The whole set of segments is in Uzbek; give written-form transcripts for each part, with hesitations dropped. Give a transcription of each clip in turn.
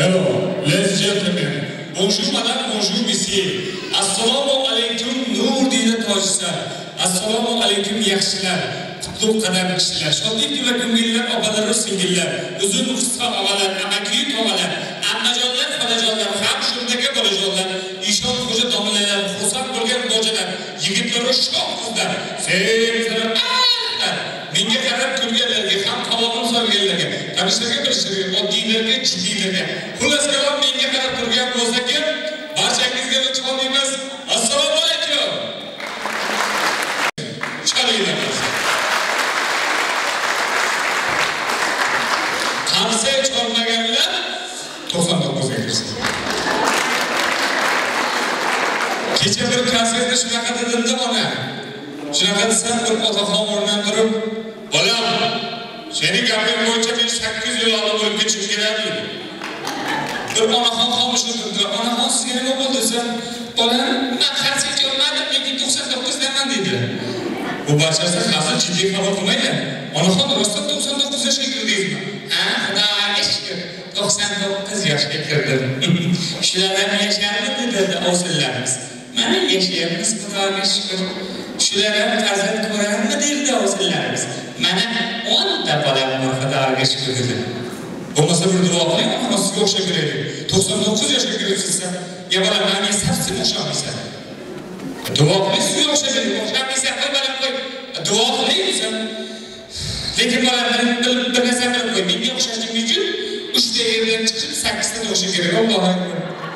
Hello, ladies and gentlemen. Bonjour madame, bonjour monsieur. Assalomu alaykum nur dini tojlar. Assalomu alaykum yaxshilar. Qutlug' qadamli kishilar. Shodlik va ko'ngillar opalar, singillar. Uzun qisqa og'alar, amakli tog'alar, ammajonlar, xolajonlar, ham shundagi bolajonlar, ishon xo'ja domlalar, xursand bo'lgan bojalar, yigitlar va shoh qizlar. Sevimli menga qarab kulganlarga, ham qavog'im solganlarga, tanishlarga, bilishlarga, oddiylarga, jiddiylarga, xullas kalom menga qarab turgan bo'lsa-ki, barchangizga chiqolmaymiz. Assalomu alaykum. Chalinglar. Qamsa cholmaganlar 99 ga kirsin. Kecha bir konsertda shunaqa dedim ona. Shunaqa desam bir otaxon o'rnidan turib, "Bolam, seni gaping bo'yicha men 8 yil oldin o'lib ketishim kerak" dedi. Bir onaxon xomush o'tirdi. "Onaxon sizga nima bo'ldi?" desam, "Bolam, men qarsakcha olmadim, lekin 99 daman" dedi. Bu barchasi hozir jiddiy qabul qilmaydi. Onaxon rostdan 99 yoshga kirdingizmi? Ha, xudoga shukr. 99 yoshga kirdim. Shulardan yashardi dedi o'zlarimiz. Mana yashayapmiz xudoga shukr. Shulardan farzand ko'rarmi derdi o'zlarimiz. Mana 10 ta bolam bor xudoga shukr dedi. Bo'lmasa bir duo qiling, ana sizga o'xshab beraylik. 99 yoshga kiribsiz-sa, ya bolam, men safsiz o'xshamaysan. Duo qiling, sizga o'xshab beraylik. O'xshamaysan, qo'y bolam qo'y. Duo qiling. Lekin bolam bir narsa qilib qo'y. Menga o'xshashing uchun 3 ta yerdan chiqib 8 ta o'xshab kerak. Allohu akbar.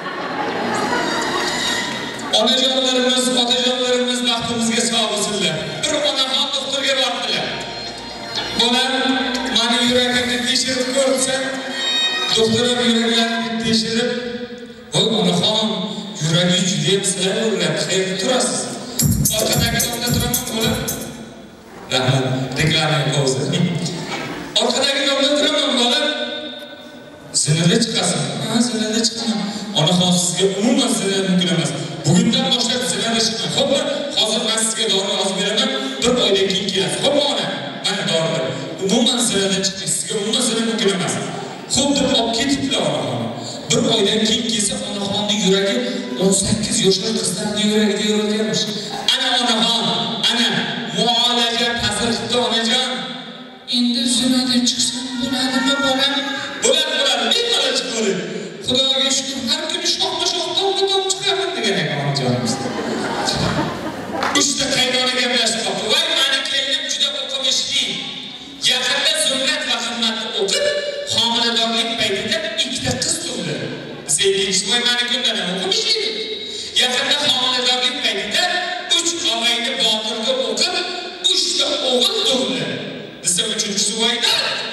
Onajonlarimiz, otajonlarimiz baxtimizga sog' bo'lsinlar. Bir onaxon doktorga bordilar. Bolam, meni yuragimni tekshirib ko'rsa, doktor ham yuragimni tekshirib, "Voy onaxon, yuragingiz juda ham silayveradi, qayerda turasiz?" "Orqadagi domda turaman bolam." Rahmat, reklama pauza. "Orqadagi domda turaman bolam." "Sinada chiqasan." "Ha, sinada chiqaman." "Onaxon, sizga umuman sinada mumkin emas. Bugundan boshlab sinada chiqmang. Xo'pmi? Hozir men sizga dori yozib beraman. 1 oydan keyin kelasiz. Xo'pmi ona? Mana dorilar. Umuman sinada chiqing. Sizga umuman sinada mumkin emas." Xo'p deb olib ketibdilar onaxon. 1 oydan keyin kelsa, onaxonning yuragi 18 yoshli qizlarning yuragida yo'rayotganmish. Ana onaxon, ana muolaja ta'sir qildi onajon. Endi zinadan chiqsam bo'ladimi bolam? Bo'ladi, bemalol chiqadi. Xudoga shukr, har kuni shoh-shohdan chiqardim degan ekan onajonimiz. 3 ta qaynona gaplashib qoldi. "Voy, meni kelinim juda o'qimishli. Yaqinda sunnat va himmatni o'qib, homiladorlik paytida 2 ta qiz tug'di. Ikkinchisi voy meni kundan o'qimishli. Yaqinda homiladorlik paytida 3 og'ayni Botirga o'qib, 3 ta o'g'il tug'di. Desa uchinchisi voyda.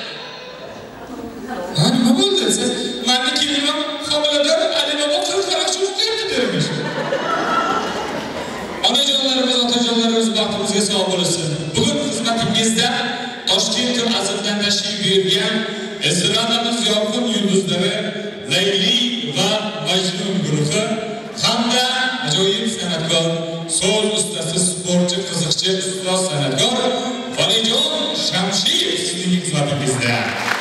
Ha, nima bo'ldi desa, meni kelinim homilador Alibaba 40 qarashchi o'qiyapti dermish. Onajonlarimiz, otajonlarimiz baxtimizga sog' bo'lsin. Bugun xizmatingizda Toshkent asridan tashrif buyurgan estradamiz yorqin yulduzlari Layli va Majnun guruhi hamda ajoyib san'atkor, so'l ustasi, sportchi, qiziqchi, ustoz san'atkor Valijon Shamshiyev sizning xizmatingizda.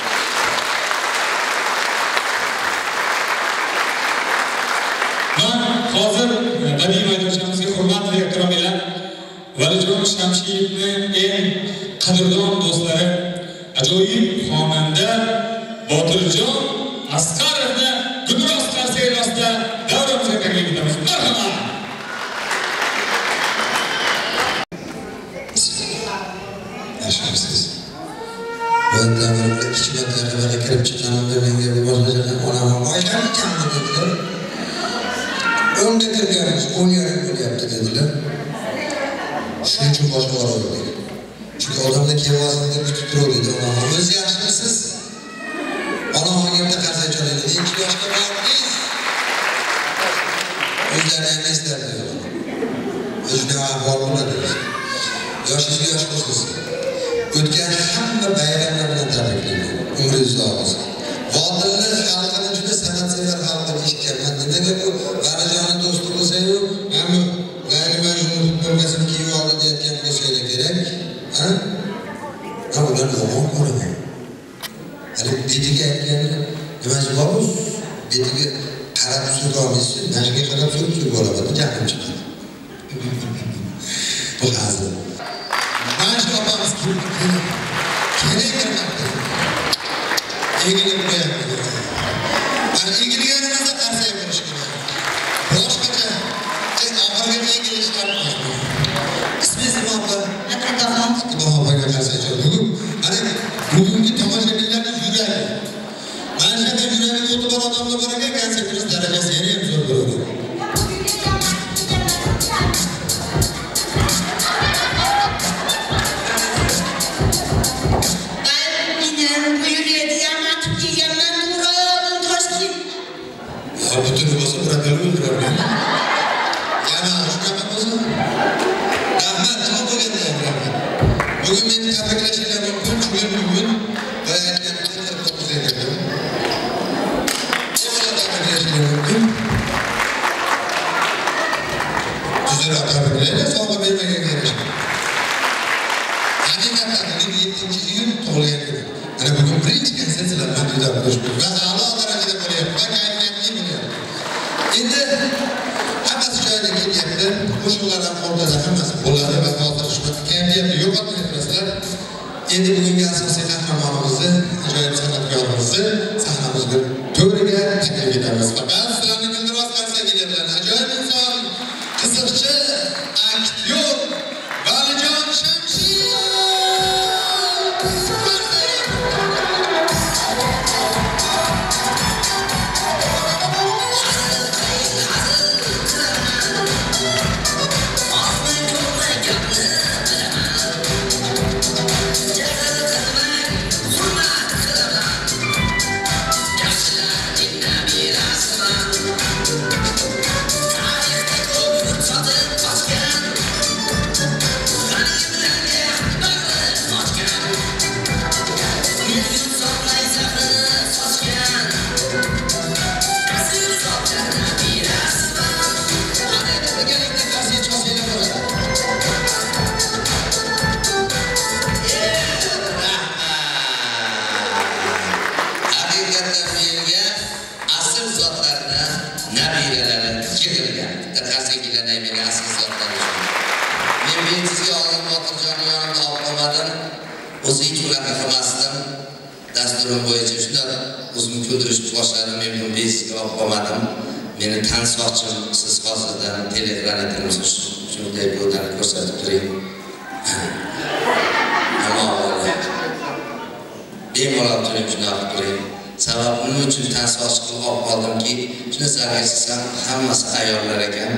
Hozir badiiy maydonchimizga hurmatli ehtiromlar Valijon Shamshiyevning eng qadrdon do'stlari ajoyib xonanda Botirjon Asqarovni Gulroz konsertida davramizga taklif etamiz. Marhamat. Yaxshimisiz? Bundan bir kichkina tarabaga kirib chiqqanimda menga bir boshqachadan onam "Aylanib dedilar. O'nda kirganmiz, 10 yarim bo'lyapti" dedilar. Shuning uchun boshqa o'rnadim. Chunki odamda kevozini kutib turadi. Onam, "O'z yaxshimisiz?" Onam menga qarsa chaladi. "2 yoshga boribsiz." O'zlari ham eslardi. O'zida ahvol bo'ladi. Yoshingiz yosh bo'lsin. O'tgan hamma bayramlar bilan tabriklayman. Umringiz uzoq bo'lsin. Vodillar xalqini juda san'atsevar xalqini eshitganman. Nimaga bu Valijonning do'sti bo'lsa-yu, mana Layli Majnun bo'lmasini kiyib oldi deyotgan bo'lsa kerak. Ha? Ular yomon ko'raman. Hali betiga aytgani nimasi bor? olmaysiz. Nashiga qarab so'rib olaman, jahlim chiqadi. Bu hazil. Mana shu opamiz kerak. Egilib qo'yapti. Ana egilganimizda qarsay bo'lish kerak. Boshqacha oxirgi egilish qilmaymiz. Ismingiz nima opa? Iqboxon. Iqboxon opaga qarsay bugun. Ana bugungi tomoshabinlarning yuragi. Mana shu yerda yuragi o'tib bor odamlar bor ekan, konsertimiz darajasi yana ham zo'r bo'ladi. Bütün olsa bırakalım öldürürüm. Yani şuna bakmasın. Rahmet ama bu geldi rahmet. Bugün benim tebrikleşiyle mümkün. Bugün bayağı kendimden 9'a geldim. Ne kadar tebrikleşiyle mümkün? Düzeli tebrikleşiyle sonra vermeye gerekir. Hakikaten bugün 7. iyun to'g'riga kirdi. Ana bugün birinchi konsertlar Madridda bo'lishdi. Va a'lo darajada bo'lyapti. Va kayfiyatli bo'lyapti. Endi hammasi joyiga kelyapti. Qo'shiqlar ham o'rtada hammasi bo'ladi va hozir shu kayfiyatni yo'qotmayapsizlar. Endi bugungi asosiy qahramonimizni, ajoyib san'atkorimizni sahnamizga to'riga taklif etamiz. Faqat sizlarni iltimos qilsangiz bilan ajoyib inson, qiziqchi, aktyor Valijon Shamshiyev. O'zi hech ularni qilmasdim. Dasturim bo'yicha shunday o'zimni ko'ndirishni boshladim. Men buni besiga olib qolmadim. Meni tansoqchim siz hozirdan telegram etimiz shunday bo'lgan ko'rsatib turing. Bemalol turing shunday qilib turing. Sabab nima uchun tansoqchi qilib olib qoldimki, shuni zargarsam hammasi ayollar ekan.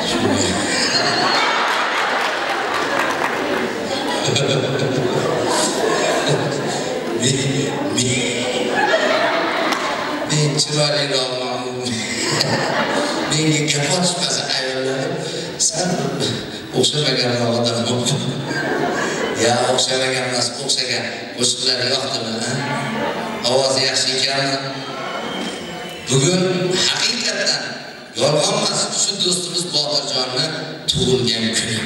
Men chiroyliroqman. Menga kapot chiqmasa ayollar, sen o'xshamagan odam. Ya o'xshamagan emas, o'xshagan. Qo'shiqlar yoqdimi? Ovozi yaxshi ekanmi? Bugun haqiqatan yolg'on emas, shu do'stimiz Botirjonni tug'ilgan kuni.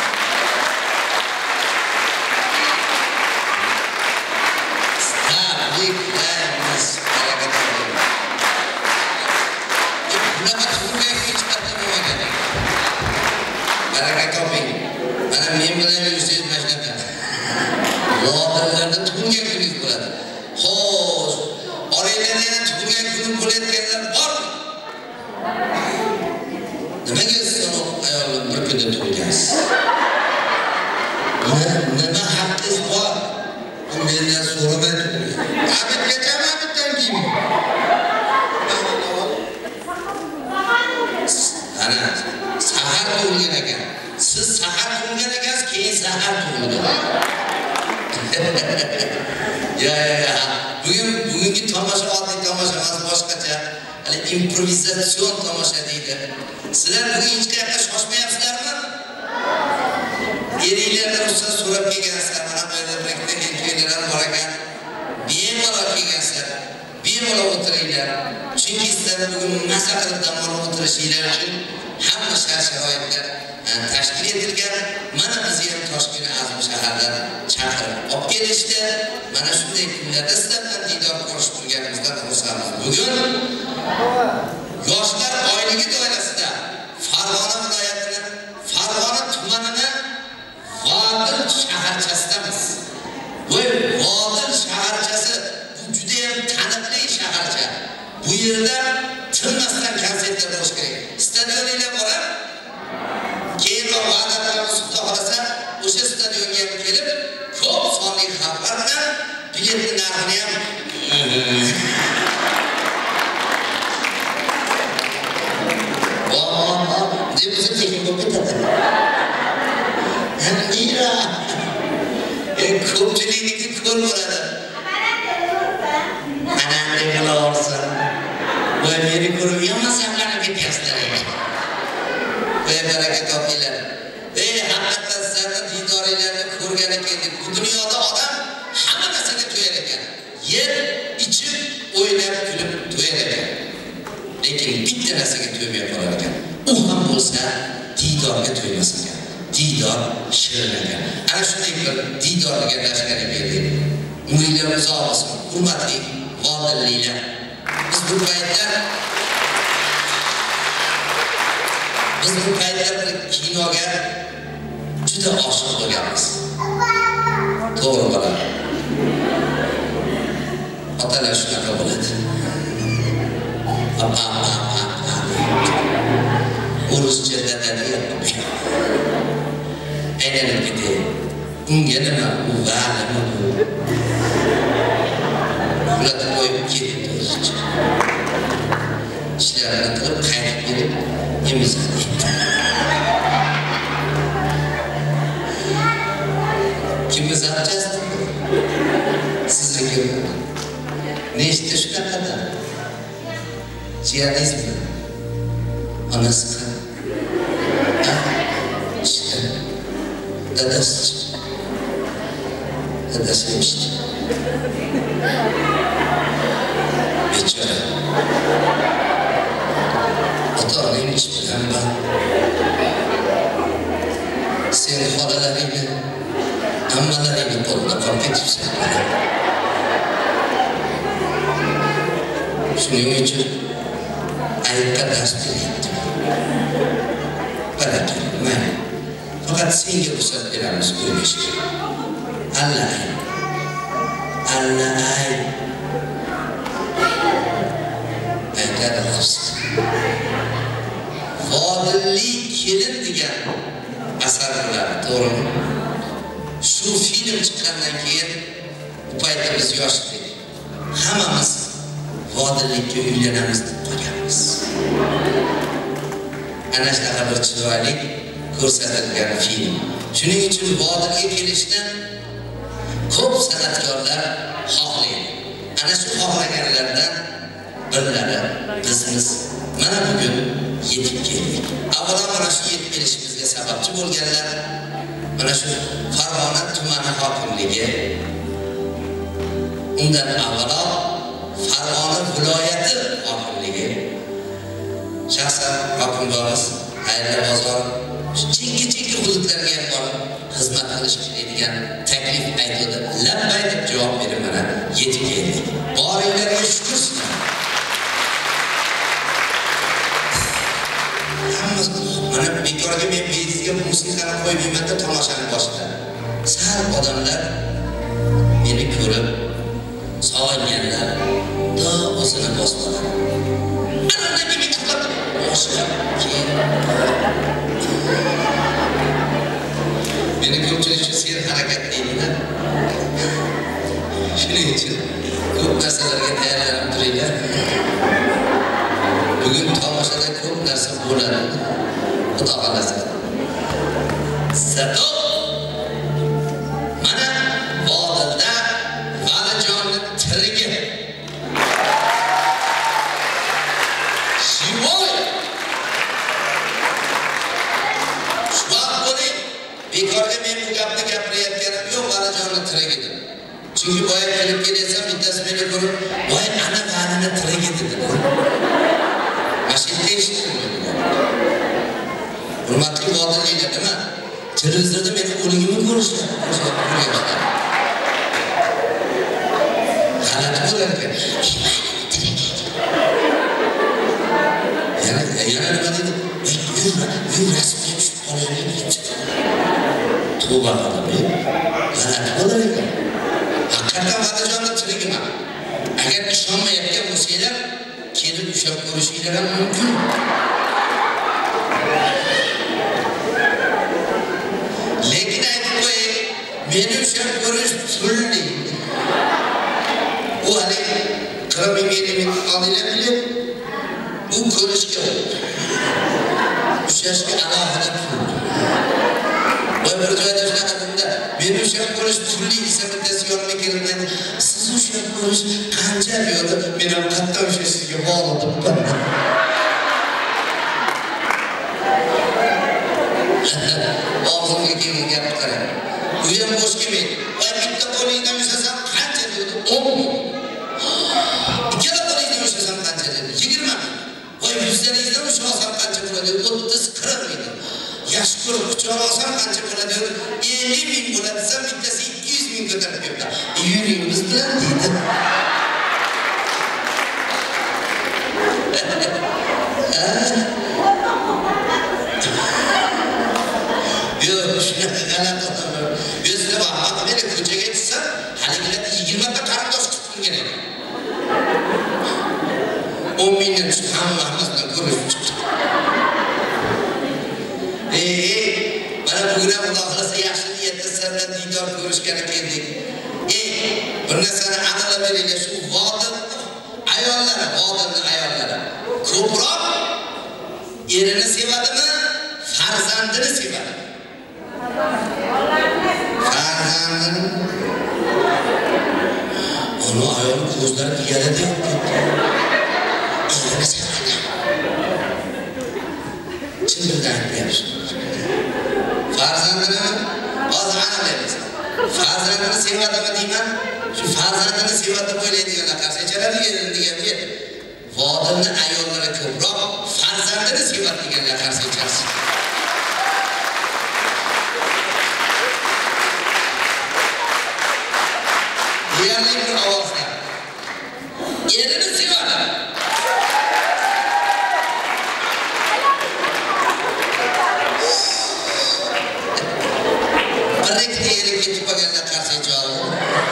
Men bilan yursangiz mashinada. Lo'larlarda tug'ilgan kuningiz bo'ladi. Xo'sh, oranglarda yana tug'ilgan kunim bo'layotganlar bormi? Nimaga siz ayollar bir kunda tug'ilgansiz? Nima haqqingiz bor? Bu mendan so'ramay tug'ilgan. Abidgacha abiddan keyin. Ana, sahar tug'ilgan ekan. Siz sahar tug'ilgan ekansiz, keyin sahar tug'ildi. Ya. Bugungi tomosha oddiy tomosha emas, boshqacha. Hali improvizatsion tomosha deydi. Sizlar bugun hech qayerga shoshmayapsizlarmi? Eringlardan ruxsat so'rab kelgansizlar. Mana bu yerda birikta kelganlar bor ekan. Bemalol kelgansizlar. Bemalol o'tiringlar. Chunki sizlar bugun maza qilib dam olib o'tirishinglar uchun hamma shart-sharoitlar tashkil etilgan. Mana bizni ham Toshkent azim shahardan chaqirib olib kelishdi. Mana shunday kunlarda sizlar bilan diydor ko'rishib turganimizdan xursandmiz. Bugun yoshlar oyligi To'ygi doirasida Farg'ona viloyatining Farg'ona tumanini Vodil shaharchasidamiz. Voy, Vodil shaharchasi bu juda ham taniqli shaharcha. Bu yerda tinmasdan konsertlar bo'lishi kerak. Stadionlar bor. Keyinroq va'dalarimiz xudo xolasa o'sha stadionga ham kelib, ko'p sonli xalqlar bilan bilet narxini ham deb o'zi tekin bo'lib ketadi. Mira, ko'pchilikniki ko'l bo'ladi. Ana nima bo'lsa, voy meni ko'rib yomon saqlanib ketyapsizlar. Voy baraka topinglar. Haqiqatan sizlarni didoringlarni ko'rgani keldik. Bu dunyoda odam hamma narsaga to'yar ekan. Yer ichib, o'ynab, kulib to'yar ekan. Lekin bitta narsaga to'ymay qolar ekan. U ham bo'lsa didorga to'ymas ekan. Didor shirin ekan. Ana shunday bir didorga lashkari berdik. Umringlar uzoq bo'lsin, hurmatli vodilliklar. Biz bu paytda bir kinoga juda oshiq bo'lganmiz. To'g'ri bo'ladi. Otalar shunaqa bo'ladi. O'ruscha dadaliya. Aylanib ketadi. Unga nima u va'limi bu? Ulatib qo'yib ketdi o'zicha. Ishlarini qilib qaytib kelib emizadi. Kimni zapchasti? Sizniki. Nechta shunaqada? Jiyadizmi? Onasi qani? İşte. Dadasi. Dadasi işte. Bechora. Ota-onang ish bilan ben. Sen xolalaringni, hammalaringni qo'lida qolib ketibsan. Shuning uchun aytga dars beryapti. Baraka, mayli. Faqat senga ruxsat beramiz o'ynashga. Allah ay. Aytadi hafsa. Vodillik kelin degan asar bo'ladi, to'g'rimi? Shu film chiqqandan keyin bu paytda biz yosh edik. Hammamiz vodillikka uylanamiz deb qo'yganmiz. Ana shunaqa bir chiroyli ko'rsatilgan film. Shuning uchun vodilga kelishni ko'p san'atkorlar xohlaydi. Ana shu xohlaganlardan birlari bizimiz mana bugun yetib keldik. Avvalo mana shu yetib kelishimizga sababchi bo'lganlar mana shu Farg'ona tumani hokimligi, undan avvalo Farg'ona viloyati hokimligi, shaxsan hokimimiz Hayla bozor chekki hududlarga ham borib xizmat qilish kerakdigan taklif aytdi. Labbay deb javob berib mana yetib keldik. Boringlarga shukrsiz. Hammamiz mana bekorga men bejizga musiqani qo'ymayman deb tomoshani boshladi. Sal odamlar meni ko'rib sog'inganlar da o'zini bosmadi. Ana kimi qilib boshqa keyin meni ko'pchilik shu sen harakatlaydilar. Shuning uchun ko'p narsalarga tayyorlanib turinglar. Bugun tomoshada ko'p narsa bo'ladi. Xudo xolasa. Sado mana Vodilda Valijonning tirigi. Shivoy. Shubha bo'ling. Bekorga men bu gapni gapirayotganim yo'q, Valijonning tirigi deb. Chunki boya kelib kelsam bittasi meni ko'rib, "Voy, ana Valini tirigi" dedi. Mashina eshitdim. Hurmatli vodilliklar, nima? Televizorda meni o'ligimni ko'rishadi. G'alati bo'lar ekan. Yana yana nima dedi? Yur rasmga tushib qolaylik deb chiqdi. Tavba qildim. G'alati bo'lar ekan. Haqiqatan Vadajonning tirigimi? Agar ishonmayotgan bo'lsanglar, kelib ushlab ko'rishinglar ham mumkin. Lekin aytib qo'yay, meni ushlab ko'rish turli. Bu hali qiramiga olinadilar. Bu ko'rishga ushlashga alohida pul. Va bir joyda shunaqa bunda meni ushlab ko'rish turli ismidasi yonimga kelib dedi, siz ushlab ko'rish qancha yo'lda men ham qattiq ushlashga bog'liqman. Og'zimga kelgan gapni qarang. U ham bo'sh kelmaydi. Va bitta qo'lingdan ushlasam qancha dedi? 10 ming. Ikkala qo'lingdan ushlasam qancha dedi? 20 ming. Voy yuzlaringizdan ushlasham qancha bo'ladi? 30-40 ming. Yaxshi ko'rib quchoq olsam qancha bo'ladi? 50 ming bo'ladi desam bittasi 200 ming ko'tarib keldi. Yuringiz bilan deydi. Yo'q, shunaqa g'alati odamlar. O'zida vaqt meni ko'chaga chiqsa, haligilarda 20 ta qarindosh chiqib turgan ekan. 10 mingdan tushib hammamizdan ko'rib chiqdi. Mana bugun ham Xudo xolasa yaxshi niyatda sizlardan diydor ko'rishgani keldik. Bir narsani aniqlab beringlar, shu vodil ayollari ko'proq erini sevadimi, farzandini sevadi? Farzandini. Onu ayol ko'zlari piyalada yo'q ketdi. Erini sevadi. Chin dildan aytyapsiz. Farzandini hozir aniqlaymiz. Farzandini sevadimi deyman? Shu farzandini sevadi deb o'ylaydiganlar qarshi chaladi deganga vodilni ayollari ko'proq farzandini sevadi deganlar qarshi chaladi. Deyarli bir ovozda erini sevadi. Bir yere ketib qolganlar qarshi javob.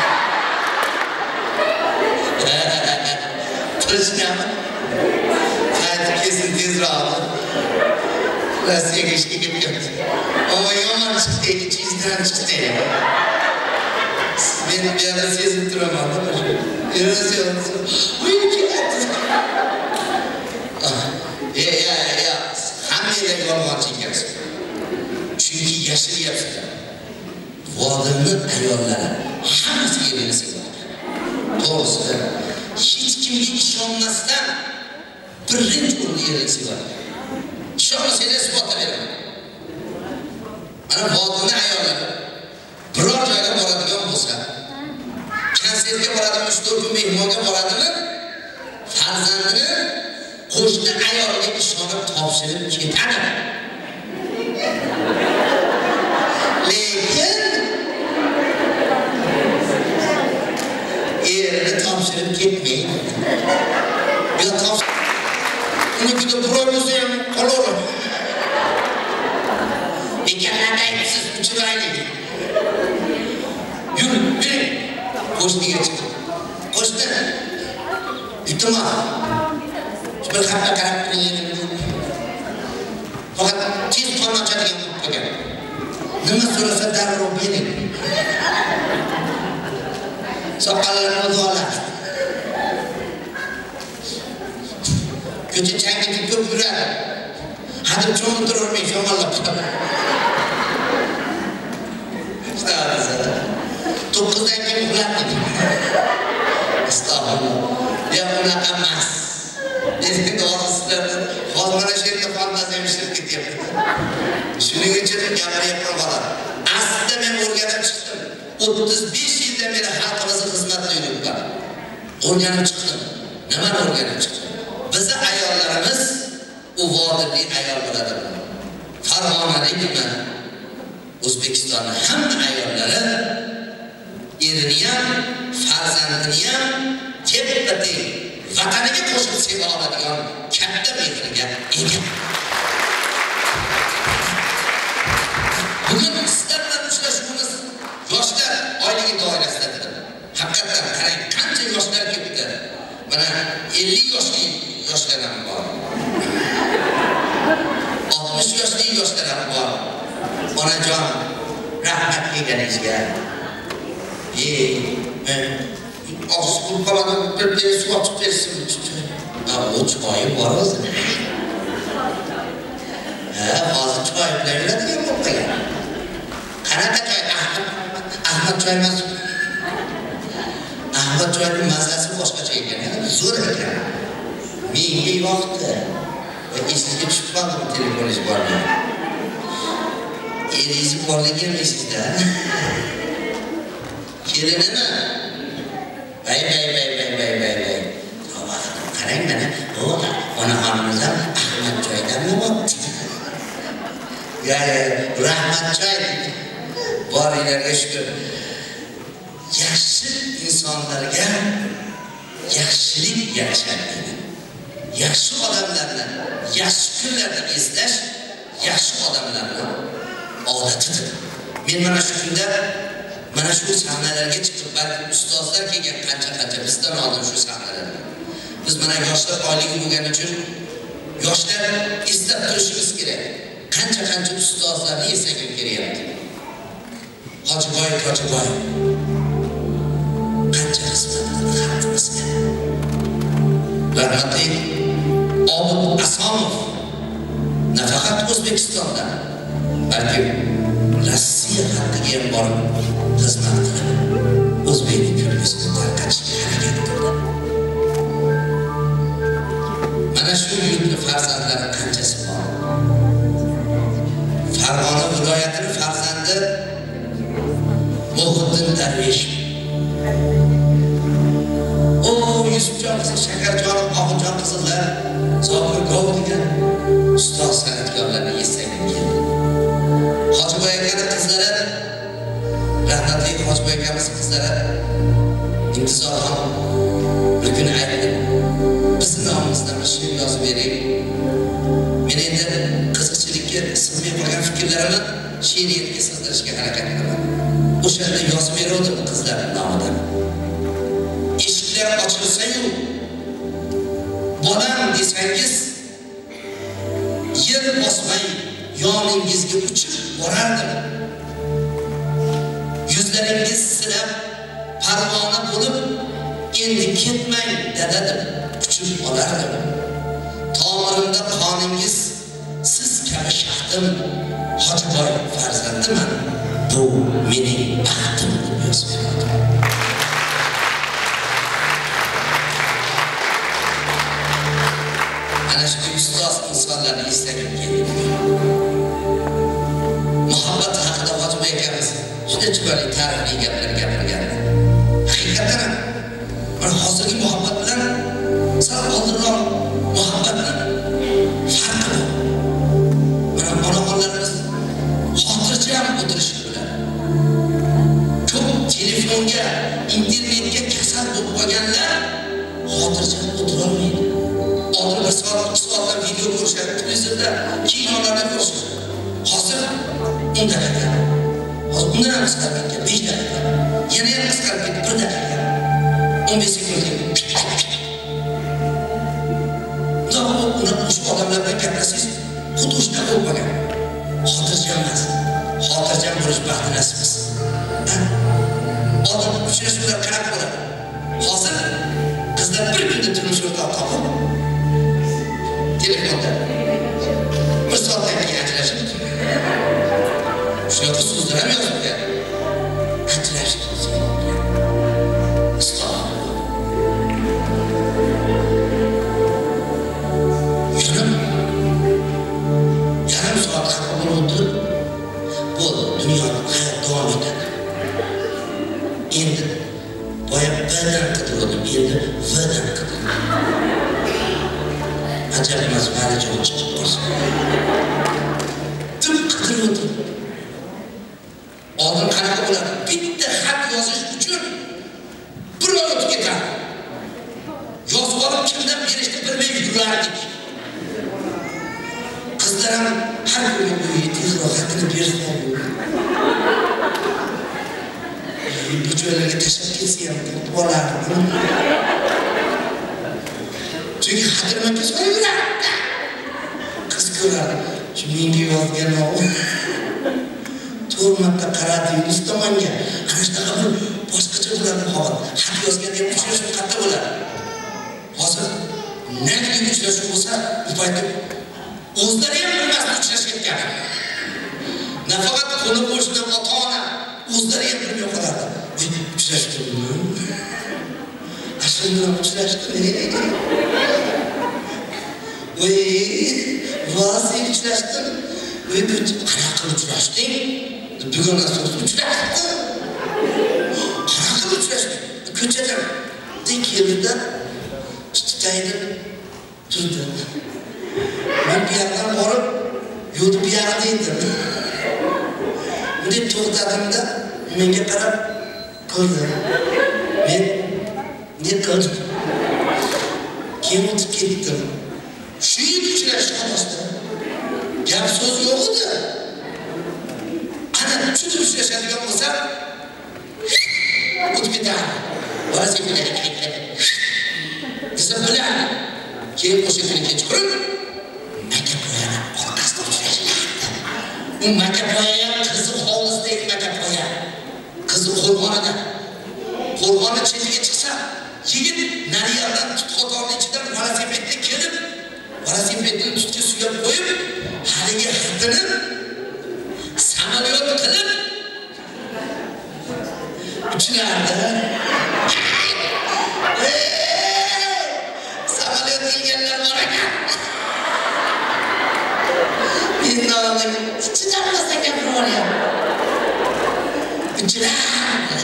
Turishganmi? Qaytib kelsin tezroq. Rossiyaga ishga ketgan. Ammo yomon chiqdi, ichingizdan chiqdi. Men bu yerda sezib turaman. Hammalar yolg'onchi ekansiz. Chunki yashiryapsizlar. Vodilni ayollari hammasi erini sevadi. To'g'risi, hech kimga ishonmasdan birinchi o'rinda erini sevadi. Ishonmasanglar isbotlab beraman. Mana vodilni ayollari biror joyga boradigan bo'lsa, konsertga boradimi, 3-4 kun mehmonga boradimi, farzandini qo'shni ayoliga ishonib topshirib ketadi. Lekin erini topshirib ketmaydi. Ya topshirib unikida biror bo'lsa ham qolaveradi. Ekanlarni aytsiz uchiraylik. Yürü, bering. Qo'shniga chiqdi. Qo'shni. Iltimos. Bir xatga qarab turing. Faqat tez qon ochadigan bo'lib qolgan. Nima so'rasa darrov bering. Soqollarini uzoqlar. Ko'cha changiga ko'p yuradi. Hadeb cho'mib turolmay sho'ng'allab chiqadi. To'qqizdan keyin uxlatdik. Astag'firullah. Ya unaqa emas. Endi hozir mana shu yerda fantaziyam ishlab ketyapti. Shuning uchun gapiryapman bola. Aslida men o'rganib chiqdim. 35 yildan beri xalqimizga xizmatda yuribman. O'rganib chiqdim. Nimani o'rganib chiqdim? Bizning ayollarimiz u vodilli ayol bo'ladi. Farg'onalikmi? O'zbekistonning hamma ayollari erini ham, farzandini ham teppa-teng vataniga qo'shib seva oladigan katta mehrga ega. Bugun sizlar bilan uchrashuvimiz yoshlar oyligi doirasida. Haqiqatan qarang, qancha yoshlar ketdi. Mana 50 yoshli yoshlar ham bor. 60 yoshli yoshlar ham bor. Onajon, rahmat kelganingizga. Osib qoladi, bir suv ochib bersin. O choyi bor o'zi. Hozir choy bilan yuradigan bo'lib qolgan. Qanaqa choy? Ahmad choy emas. Ahmad choyning mazasi boshqacha ekan, zo'r ekan. Menga yoqdi. Va esingizga tushib qoldi telefoningiz bormi? Eringiz borligini bilasizda. Kelinimi? Bay. Qarang mana, onaxonimiz ham Ahmad choydan bo'libdi. Rahmat choy. Boringlarga shukr. Yaxshi insonlarga yaxshilik yarashadi. Yaxshi odamlarni yaxshi kunlarda eslash yaxshi odamlarning odatidir. Men mana shu kunda mana shu sahnalarga chiqib, balki ustozlar kelgan qancha bizdan oldin shu sahnalarga. Biz mana yoshlar oyligi bo'lgani uchun yoshlar eslab turishimiz kerak. Qancha ustozlarni eslagim kelyapti. Hojiboy qancha xizmat qildi bizga. Rahmatli Obid Asomov nafaqat O'zbekistonda, balki Rossiya xalqiga ham borib xizmat qilib, o'zbek kulgisini tarqatishga harakat qildi. Mana shu yurtni farzandlari qanchasi bor. Farg'ona viloyatining farzandi Muhiddin Darvesh. Yusufjon qizi, Shakarjon, Oxunjon qizlar, Zokir Gov degan ustoz san'atkorlarni eslagim keldi. Hojiboy akaning qizlari, rahmatli Hojiboy akamiz qizlari Intizorxon bir kun aytdi. Bizning nomimizdan bir she'r yozib bering. Men endi qiziqchilikka sig'may qolgan fikrlarimni she'riyatga sig'dirishga harakat qilaman. O'shanda yozib berdim qizlarning nomidan. Eshiklar ochilsa-yu, bolam desangiz, yer bosmay yoningizga uchib borardim. Yuzlaringiz silab parvona bo'lib, endi ketmang dadadim, uchib olardim. Tomirimda qoningiz siz kabi shahdim, Hojiboy farzandiman, bu mening baxtim deb yozib berdim. Ana shu ustoz insonlarni eslagim keldi. Muhabbat haqida Hojiboy akamiz juda chiroyli ta'rifli gaplar gapirgan. Haqiqatan mana hozirgi muhabbat bilan sal oldinroq muhabbatning farqi bor. Mana onaxonlarimiz xotirjam o'tirishi bilan ko'p telefonga, internetga kasal bo'lib qolganlar xotirjam o'tira olmaydi. Oldin bir soat, 2 soatdan video ko'rishadi, televizorda kinolarni ko'rishadi. Hozir 10 daqiqa. Hozir undan ham qisqarib ketgan 5 daqiqa. Yana ham qisqarib ketdi 1 daqiqa. 15 sekund. Shu odamlar bilan gaplashsangiz, xuddi shunaqa bo'lib qolgan. Xotirjam emas. Xotirjam bo'lish baxti nasib qilsin. Odam uchrashuvlar qarab qoladi. Hozir qizlar bir kunda turmush o'rtoq topib telefonda bir soatdan keyin ajrashib shunaqa so'zlar ham yozib qo'yadi. Ajrashib yarim soat xafa bo'lib o'tirib, bo'ldi, dunyoda hayot davom etadi. Endi boya B'dan qidirdim, endi V'dan qidirdim. Ajab emas, Valijon chiqib qolsin. Tib qidirib o'tirdim. Oldin qanaqa bo'ladi? Bitta xat yozish uchun bir oy o'tib ketadi. Yozib olib yurardik. Kızlar ham har kuni uyi tezroq xatini bersa bu joylarga tashlab ketsa ham bo'lardi. Chunki xatini menga so'rayverardi. Qiz ko'rardi. Shu menga yozgan to'rmarta qaradi Yunus tomonga. Ana shunaqa bir boshqacha bo'ladi holat. Xat yozganda ham uchrashuv qayerda bo'ladi? Hozir naqli uchrashuv bo'lsa, bu paytda o'zlari ham bilmasdan uchrashayotgan. Nafaqat qo'ni qo'shni ota-ona o'zlari ham bilmay qoladi. Uchrashdimmi? Aslida uchrashdimi? Voy, vasi uchrashdim. Voy, qanaqa uchrashding? Bugun asosiy uchrashdim. Qanaqa uchrashdim? Ko'chada keldi. Tutaydi. Turdi. Men bu yoqdan borib, yo'l bu yoqda edim. Bunday to'xtadimda, menga qarab ko'rdi. Men ne ko'rdim? Keyin o'tib ketdim. Shu uchrashib qoldi. Gap so'z yo'q edi. Ana shunday uchrashadigan bo'lsa, o'tib ketadi. Bola bilan desa biladi. Keyin o'sha kuni kechqurun Makapoyani orqasida uchrashdi. U Makapoya qizi hovlisidagi Makapoya. Qizi qo'rg'onida. Qo'rg'onni chetiga chiqsa, yigit nariyardan tutqotorning ichidan velosipedga kelib, velosipedni tutga suyab qo'yib, haligi xatini samolyot qilib uchlardi. Samolyot kelganlar bor ekan. Mendan chidamasa gapiryapman. Uchlardi.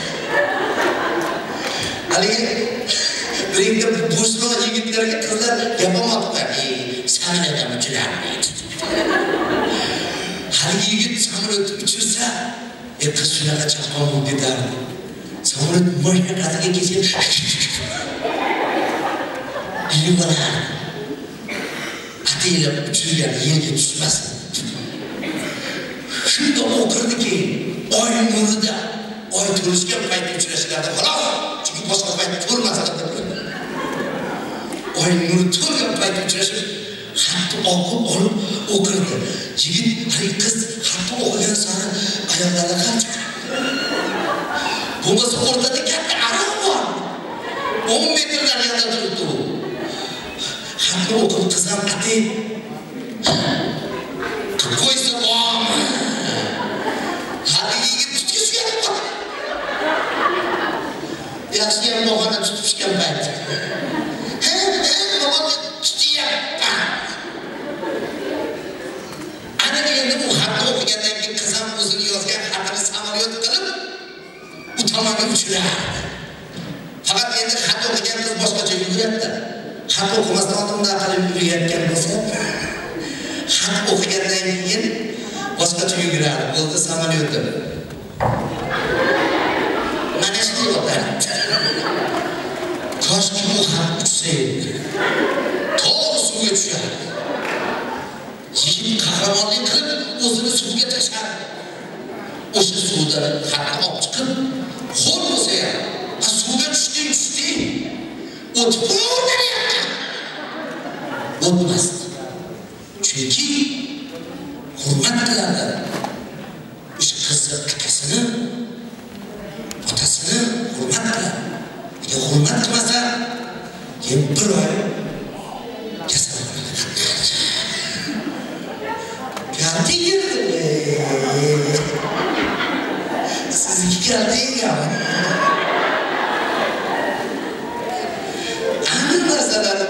Haligi biringda bo'shroq yigitlarga qizlar gapirmoqda. Samolyotdan uchlardi. Haligi yigit samolyot uchirsa, qiz shunaqa chaqon bo'lib ketardi. Samolyot mo'ynaqasiga kelsa, yig'lar. Atiylar uchirgan yerga tushmasin. Shunda o'qirdiki, oy nurida, oy to'lishgan paytda uchrashlardi xolos. Chunki boshqa payt ko'rmasdi. Oy nuri to'lgan paytda uchrashib, xatni olib o'qirdi. Yigit, hali qiz xatni o'qigan sari oyoqlari qancha. Bo'lmasa o'rtada katta aroq bor. 10 metrlar yerda turibdi u. Xatni o'qib qizam atay. Qo'ysa bormi? Hali yigit tutga suyadi bor. Yaxshi ham bo'g'ana tutishgan payt. Baba tutyapti. Ana endi bu xatni o'qigandan keyin qizam o'zini yozgan xatini samolyot qilib u tomonga uchiradi. Faqat endi xat o'qigan qiz boshqacha yuguradi. Xat o'qimasdan oldinda qilib yurayotgan bo'lsa, xat o'qigandan keyin boshqacha yuguradi. Bo'ldi samolyotda. Mana shu bo'lardi. Toshki bu xat uchsa edi. To'g'ri suvga tushadi. Yigit qahramonlik qilib o'zini suvga tashladi. O'sha suvda xatni olib chiqib, xo'l bo'lsa ham, suvga tushding. O'tib o'rganayapti. O'tmasdi. Chunki hurmat qiladi. O'sha qizni akasini, otasini hurmat qiladi. Agar hurmat qilmasa, keyin bir oy kasalxonaga qatnaydi. Sizniki kaldingami? Ana narsalar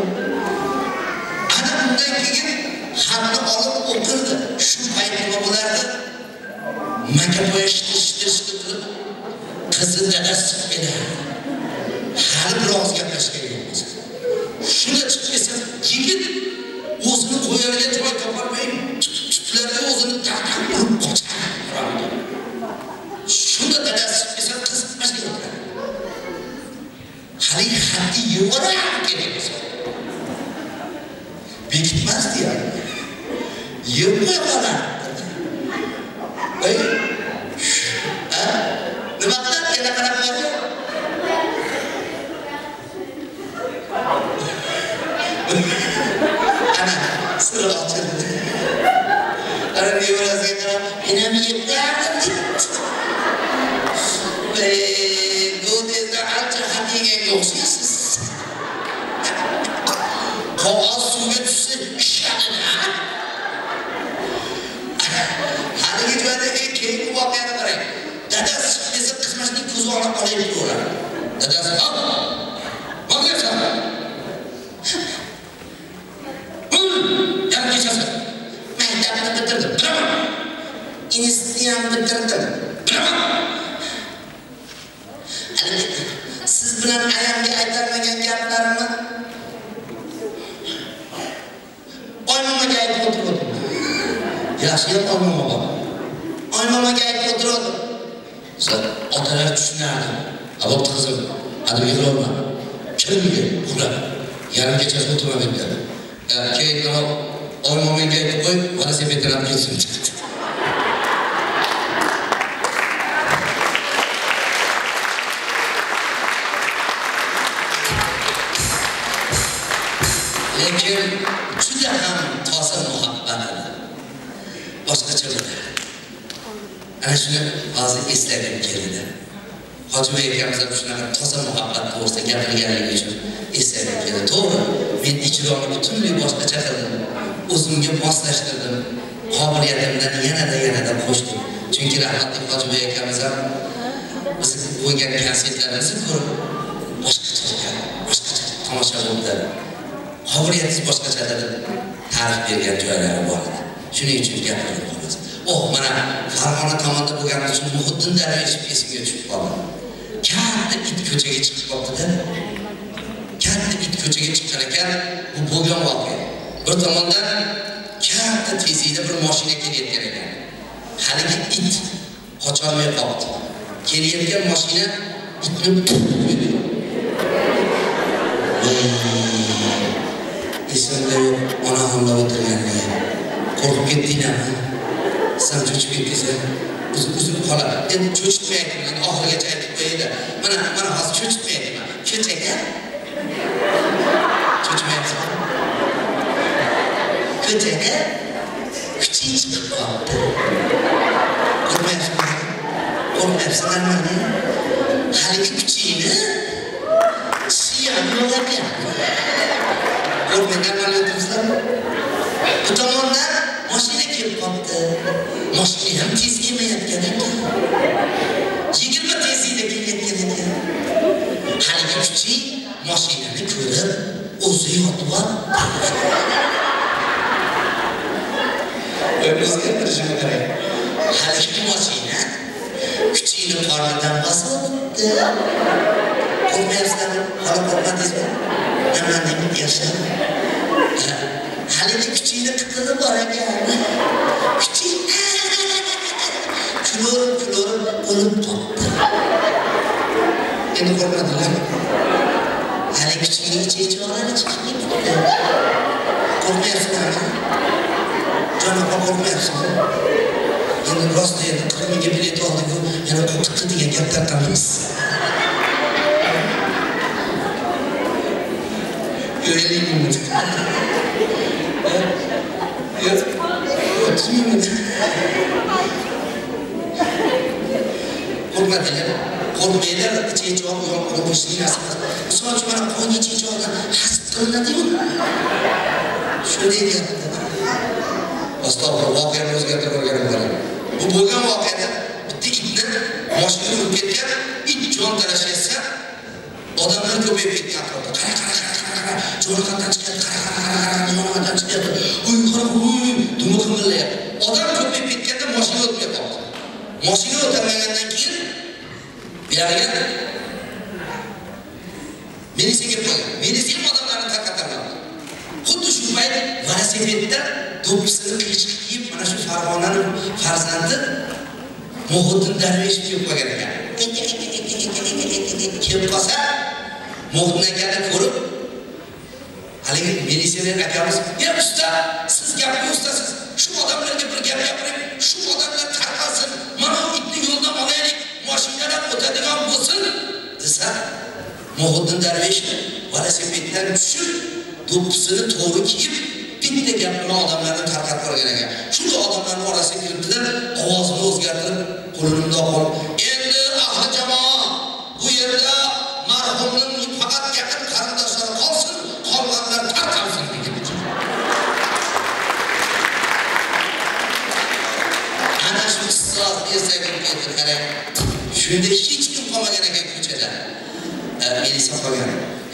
ana bundan keyin xatni olib o'qirdi. Shu payt nima bo'lardi? Makapoya shtir qilib qizni dadasi edi. Hali biroz gaplashgan emas. Shunda chiqib kelsa, yigit o'zini qo'yarga joy topolmay, tutlarga o'zini taqtab urib qochadi. Shunda dadasi esa qiz mashina o'tiradi. Hali xatni yuboradi kerak. qo'yib qo'yaman. Voy. Ha? Nima qilib yana qarab qo'yadi? Ana, sir ochildi. Ana nevarasiga qarab, "Meni ham yeb qo'yardim." Bu tezda ancha hadiyaga o'xshaysiz. Qog'oz suvga tushsa ishadi. Haligi joydagi keyingi voqeani qarang. Dadasi chiqmasa qizmashning ko'zi olib qolib turadi. Dadasi, "Bo'lmaysan." Yarım kechasi. Maktabni bitirdim. Bilaman. Institutni bitirdim. Bilaman. Siz bilan ayamga aytolmagan gaplarimni oymamaga aytib o'tirdim. Yaxshiyam oymama bor. Oymamaga aytib o'tirdim. Siz otalar tushunardi. Abobti qizim, hadi yig'lama. Kimga uxla. Yarim kechasi o'tirmadim dedi. Keyin oymamaga aytib qo'y, mana sen betaraf ketsin. Lekin juda ham toza muhabbat boshqacha bo'ladi. Ana shuni hozir eslagim keldi. Hojibek akamiz ham shunaqa toza muhabbat to'g'risida gapirganligi uchun eslagim keldi. To'g'ri, men ijroni butunlay boshqacha qildim. O'zimga moslashtirdim. Qobiliyatimdan yanada qo'shdim. Chunki rahmatli Hojibek akamiz ham biz qo'ygan konsertlarimizni ko'rib boshqacha tomosha bo'ldi. Qobiliyatingiz boshqacha deb ta'rif bergan joylari bor edi. Shuning uchun gapirib qolamiz. Mana Farg'ona tomonda bo'lganim uchun Muhiddin Darvesh esimga tushib qoldi. Katta it ko'chaga chiqib qoldi-da. Katta it ko'chaga chiqqan ekan, bu bo'lgan voqea. Bir tomondan katta tezlikda bir mashina kelayotgan ekan. Haligi it qocholmay qoldi. Kelayotgan mashina itni esimda yo'q, ona hamla o'tirganligi. Qo'rqib ketdinglarmi? Sen cho'chib ketdingsan. Uzib qoladi. Endi cho'chitmayapman, oxirigacha aytib qo'yaylik. Mana hozir cho'chitmayapman. Ko'chaga cho'chmayapsan. Ko'chaga kuching chiqib qoldi. Qo'rqmayapsanmi? Haligi kuchingni siyam yo'qekan. Qo'rqmaydan mana o'tiribsizlar. Bu tomondan mashina kelib qoldi. Mashina ham tez kelmayotgan ekan. 20 tezlikda kelayotgan ekan. Haligi kuchi mashinani ko'rib, o'zi yotib oldi. O'zgartirishini qarang. Haligi mashina kuchini qornidan bosib o'tdi. Qo'rqmayapsizlarmi? Hali qo'rqmadingizmi? Namangan yashab. Haligi kuchini qiqilib bor ekan. Kuchi kulorib o'lib qoldi. Endi qo'rqmadinglarmi? Haligi kuchini ichiga chiqib ketdi. Qo'rqmayapsizlarmi? Jonim qo'rqmayapsizmi? Endi rosti endi 40 mingga bilet oldik-ku, yana qo'rqitdi degan gap tarqalamiz. Yo'q. Qo'rqmaylar, ichiga yo'q qo'rqishning asli. Misol uchun mana qo'yni ichiga hasd qilinadi-ku. Shu deyapti. Astag'firullah, voqeani o'zgartirib o'rganib qo'ying. Bu bo'lgan voqeada bitta itni mashina urib ketgan, it jon talashsa, odamlar ko'payib ketgan atrofda. Qara. Joni qatdan chiqadi, qara, chiqadi. Dumi qimillayapti. Odam ko'payib ketganda mashina o'tib qoldi. Mashina o'tmagandan keyin buyog'iga militsiyaga qo'ygan. Militsiya odamlarni tarqatadi. Xuddi shu payt velosipedda do'ppisini qiyiqib kiyib, mana shu Farg'onaning farzandi Muhiddin Darvesh kelib qolgan ekan. Kelib qolsa, Muhiddin akani ko'rib, haligi militsioner akamiz, "Ya usta, siz gapga ustasiz. Shu odamlarga bir gap gapirib, shu odamlar tarqalsin, mana itni yo'ldan olaylik, mashinalar o'tadigan bo'lsin desa, Muhiddin Darveshni velosipeddan tushib, do'ppisini to'g'ri kiyib, bitta gap bilan odamlarni tarqatib qo'ygan ekan. Shunday odamlarning orasiga kirdilar, ovozini o'zgartirib, qo'lini mundoq qilib, endi ahli jamoa, bu yerda marhumning faqat yaqin qarindoshlari qolsin, qolganlar tarqalsin degan. Ana shu soat esagim keldi, qarang. Shunda hech kim qolmagan ekan ko'chada. Melisa qolgan.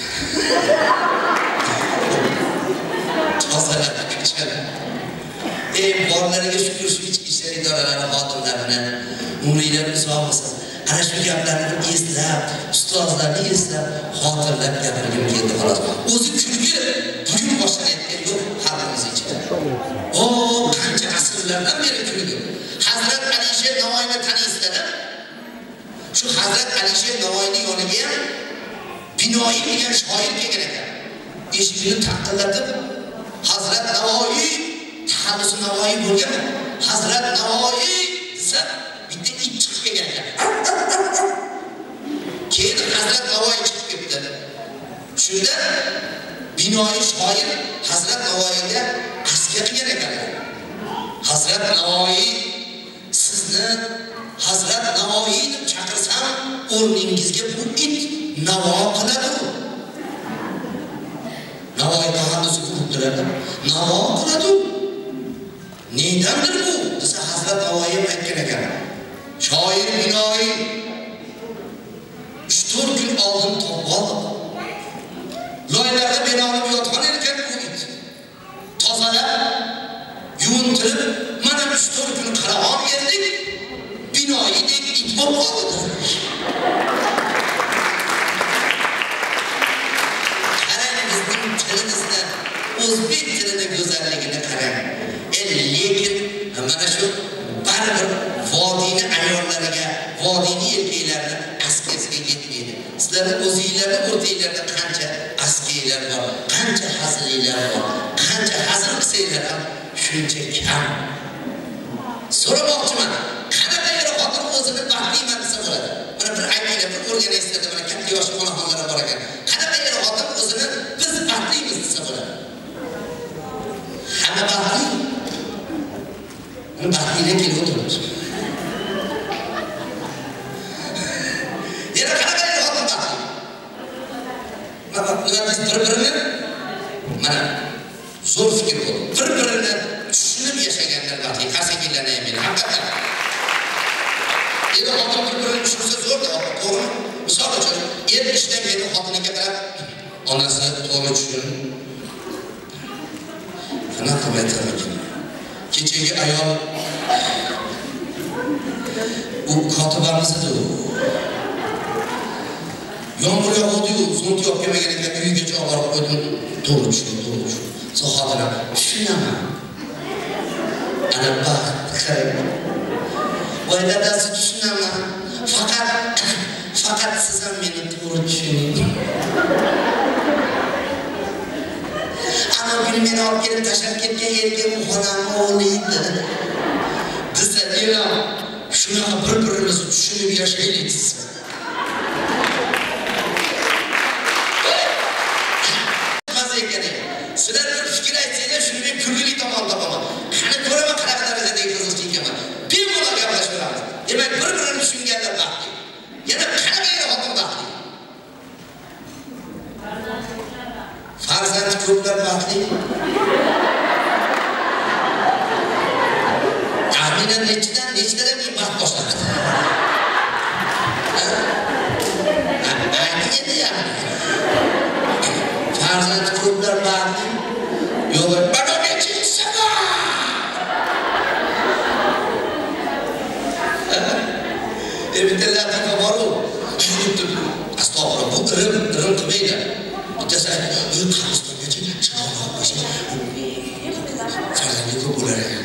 Tozalar ko'chada. Borlariga shukur shu ichki ishlar idoralari xodimlarini umriylar uzoq bo'lsin. Ana shu gaplarni eslab, ustozlarni eslab, xotirlab gapirgim keldi xolos. O'zi kulgi bugun boshlanayotgan yo'q xalqimiz ichida. O qancha asrlardan beri kulgi. Hazrat Alisher Navoiyni taniysizlar. Shu Hazrat Alisher Navoiyning yoniga ham Binoyi degan shoir kelgan ekan. Eshigini taqillatib, Hazrat Navoiy, Tahlus Navoiy bo'lgan. Hazrat Navoiy desa, bitta it chiqib kelgan ekan. Keyin Hazrat Navoiy chiqib ketdi. Shunda Binoyi shoir Hazrat Navoiyga qasga qilgan ekan. Hazrat Navoiy, sizni Hazrat Navoiy deb chaqirsam, o'rningizga bu it navo qiladi. Navoiy tahannusi ko'pdilar. Navo qiladi. Nedandir bu? Desa Hazrat Navoiy ham aytgan ekan. Shoir Binoyi 3-4 kun oldin topib oldi. Loylarda binoning yotgan ekan bu it. Tozalab, yuvintirib, mana 3-4 kun qarab yerdik. Binoyidek it bo'lib qoldi. Tilimizda o'zbek tilini go'zalligini qarang. Lekin mana shu baribir vodiyni ayollariga, vodiyni erkaklarni askasiga yetmaydi. Sizlarning o'zingizlarning o'rtangizlarda qancha askiylar bor, qancha hazillar bor, qancha hazil qilsanglar ham shuncha kam. So'ramoqchiman, qanaqa yer xotin o'zini baxtliman desa bo'ladi. Mana bir aytinglar, bir o'rganaysizlar, mana katta yosh onaxonlar bor ekan. Qanaqa yer xotin o'zini biz baxtlimiz desa bo'ladi. Hamma baxtli. Uni baxtliga kelib o'tiribmiz. Yana qanaqa yer xotin baxtli? Mana bir-birini mana zo'r fikr bo'ldi. Bir-birini tushunib yashaganlar baxtli. Qarsakilarni ham meni haqiqatan. Endi xotin bir-birini tushunsa zo'rda, to'g'rimi? Misol uchun, er ishdan kelib xotiniga qarab, onasi to'g'ri tushun. Qanaqa aytamikin? Kechagi ayol u kotibamiz edi. Yomg'ir yog'di-yu, so'ng yo'q kelmagan ekan, uygacha olib qo'ydim. To'g'ri tushun, to'g'ri tushun. So'xotiram, tushunaman. Ana baxt, qarang. Voy dadasi tushunaman. Faqat siz ham meni to'g'ri tushuning. Ana buni meni olib kelib tashlab ketgan yerga u xonam o'g'li edi. Desa, elam, shunaqa bir-birimizni tushunib yashaylik desa. Sizlar bir fikr aytsanglar, shuni men kulgili tomon topaman. Qani ko'raman qanaqa darajadagi qiziqchilik ekan. Bemalol gaplashaveramiz. Demak, bir-birini tushunganlar baxtli. Yana qanaqa yer xotin baxtli? Farzand ko'plar baxtli. Taxminan nechidan keyin baxt boshlanadi. Endi ham farzand ko'plar baxtli. Yo'q, bana nechisi bor? Bitta latifa bor-ku. Astag'firullah, bu irim qilmaydi. Bittasi qabristongacha chiqib qo'ysa, farzandi ko'p bo'lar ekan.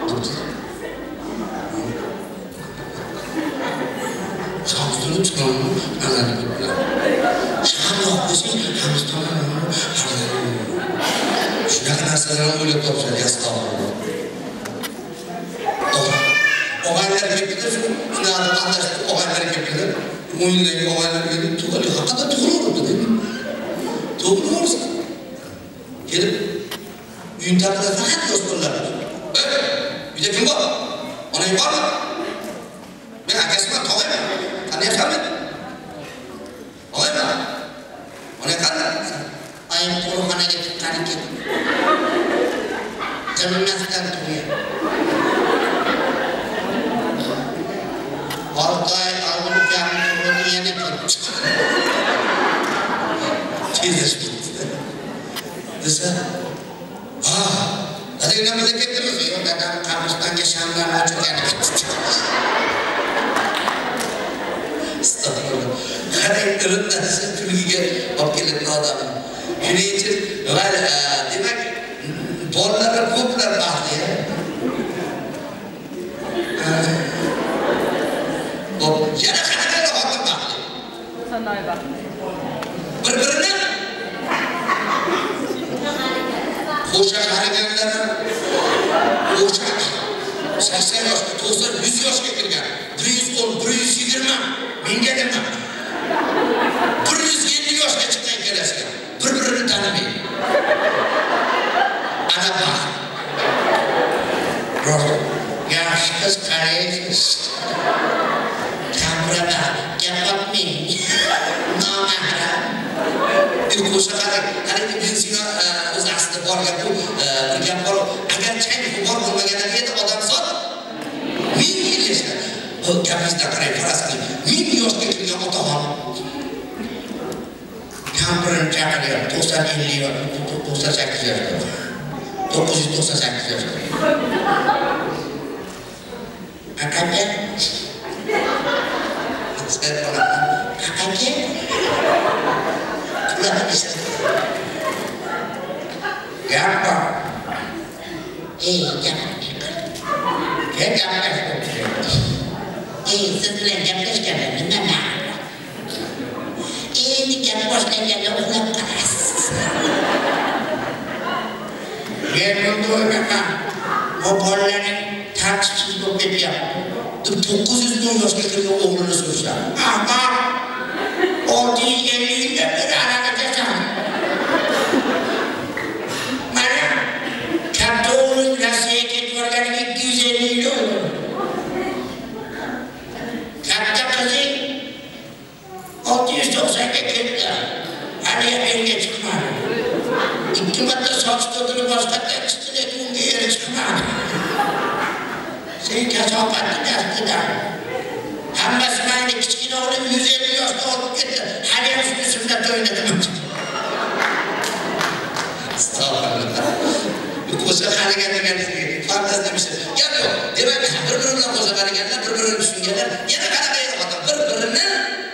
Qabristonga chiqqanmi? Farzandi ko'p bo'lar. Shahar qo'ysang, qabristonga farzandi. Shunaqa narsalarni o'ylab topishadi, astag'firullah. og'aylar kelibdi, shuni anlashib og'aylar kelibdi. O'yinlarga og'aylar kelib, to'g'ri, haqida to'g'ri dedi. To'g'ri bo'lsa. Kelib uyning tagida faqat yosh bolalar. Uyda kim bor? Onang bormi? Men akasiman, tog'ayman. Taniyapsanmi? Tog'ayman. Onang qanday? Ayam qo'riqxonaga chiqqan ekan. Jannatdan turgan. 6 oy oldin ukamni yana kelib chiqdi. Kelishdi. Desa, dadang nima ketdimi? Yo'q, dadam qabristonga shamlarni o'chirgan. Astagfirullah. Qarang, irindan kulgiga olib keladi odam. Shuning uchun demak, bolalar ko'plar baxtli. Yana qanaqa xotin baxtli? Sanay baxtli. Bir-birini qo'sha qaraganlar, qo'sha 80 yoshga, 90, 100 yoshga kirgan, 110, 120, menga nima? 150 yoshga chiqqan ikkalasiga bir-birini tanimaydi. Ana baxt. Yaxshi qiz qaraysiz. Kampirada gapirmang. Nomahram. Qo'sha qarang. Qarang, men senga o'z aslida bor gap bu. Bir gap bor. Agar chang bor bo'lmaganida edi odam zot 1000 yil yashar. Bu gapingizda qarang, faraz qiling. 1000 yoshga kirgan otaxon kampirini chaqiryapti, 90-50 yosh, 98 yoshda. 998 yoshda. Akaka. Akaka. Yapma. Siz bilan gaplashganda nima? Endi gap boshlaganda uxlab qolasiz. Men bunda o'ylayman. Bu bolalarning tartibsiz bo'lib ketyapti. 910 yoshga kirgan o'g'lini so'rashdi. Aha. 650 yilda bir araga tashladi. Mana katta o'g'lim Rossiyaga ketib borganiga 250 yil bo'ldi. Katta qizing 690 ga ketdi. Hali yerga chiqmadi. 2 marta soch to'kilib boshqatga chiqdi, lekin unga eri chiqmadi. Sen kasofatni dastidan. Hammasi mayli kichkina o'g'lim 150 yoshda olib ketdi. Hali ham shuni sunnat o'ynadimi? Astagfirullah. Qo'sha qaragan deganingizga fantaziyamiz. Gap yo'q. Demak, bir-biri bilan qo'sha qaraganlar, bir-birini tushunganlar, yana qanaqa edi xotin? Bir-birini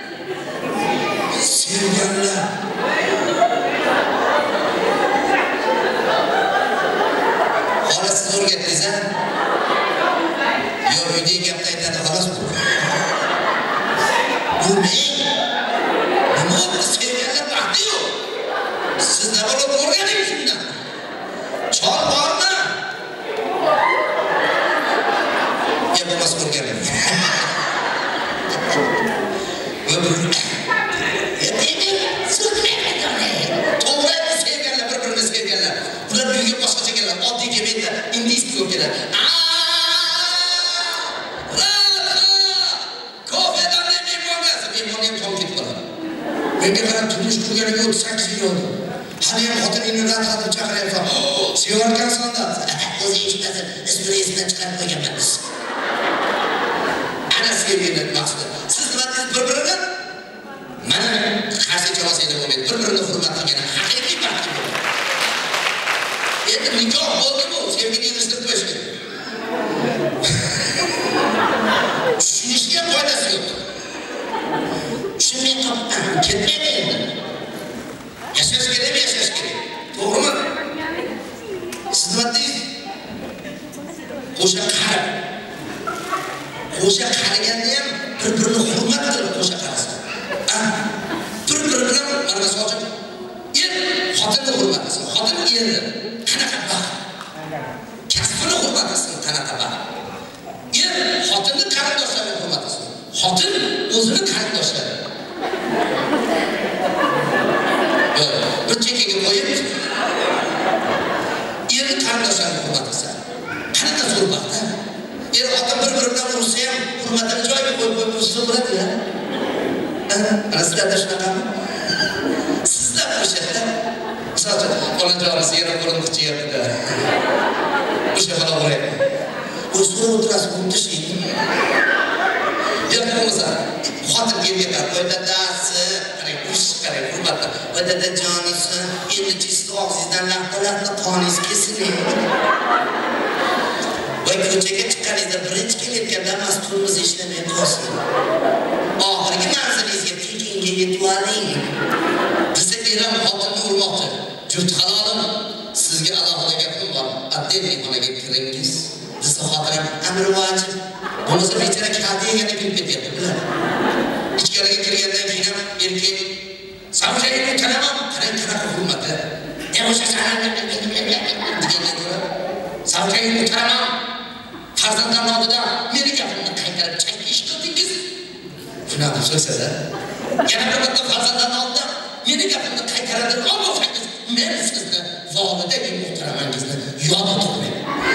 sevganlar. Xolos siz o'rgatdingiz-a? Yo'q, uydagi gapni aytadi, xolos bu. Nima oldu? Sevganlar baxti yo'q. Siz nima bo'lib o'rganingiz shundan? Chol bormi? Yapamaz o'rganing. To'g'ri sevganlar, bir-birini sevganlar. Ular uyga boshqacha keladi, oddiy kelmaydi, indiyskiy bo'lib keladi. Menga qarab turmush qurganiga 38 yil oldi. Hali ham xotiningni rad-hadib chaqiryapsan. Sevarkansan-da. O'zi eshitmasin, ismini esidan chiqarib qo'yganman biz. Ana sevgilik maqsadi. Siz nima deysiz bir-birini? Mana qarshi chalasanglar bo'lmaydi. Bir-birini hurmat qilgan haqiqiy baxt bo'ladi. Endi nikoh bo'ldimi? Sevgini yig'ishtirib qo'yish kerak. Tushunishga foydasi yo'q. Shunday qilib ketmaydi endi. Yashash kerak, yashash kerak. To'g'rimi? Siz nima deysiz? Qo'sha qarab. Qo'sha qaraganda ham bir-birini hurmat qilib qo'sha qarasa. Bir-biri bilan mana masochib xotinni hurmat qilsin, xotin erni. Qanaqa baxt. Kasbini hurmat qilsin, qanaqa baxt. Er xotin xotin o'zini qarindoshlari. Bir chekkaga qo'yib, erni qarindoshlarini hurmat qilsa. Qanaqa zo'r baxtda. Er xotin bir-biri bilan ursa ham hurmatini joyiga qo'yib tursa bo'ladi-ya. Ana sizlarda shunaqami? Sizlar o'shada masalan, onajonisi yana qo'lini qichiyapti-da. O'sha xola o'raydi. O'zini o'tirasiz, o'tirishing. Yo'q bo'lmasa, xotin yerga qarab qo'ydi, dasi, qarang, qarang, hurmatda. Va dadajonisi, endi siz og'zingizdan laqma-laqma qoningiz kesiladi. Va ko'chaga chiqqaningizda birinchi kelayotganda masturimiz ishlamay qolsin. Oxirgi manzilingizga tekinga yetib oling. Bizda eram xotinni urmoqchi. Juft halolim, sizga alohida gapim bor. Atdeniy xonaga kiringiz. Bizda xotin amri vojib. Bo'lmasa bechara kalta yegani kelib ketyapti, biladi. Ichkariga kirgandan keyin ham erkak savjayni tanaman, qarang hurmati. O'sha sanani degandan ko'ra savjayni tanaman. Farzandlar oldida meni gapimni qaytarib chakish qildingiz. Shunaqa so'zsa-da. Yana bir marta farzandlar oldida meni gapimni qaytarib olmasangiz, men sizni volidagi muhtaramangizni yod etmayman.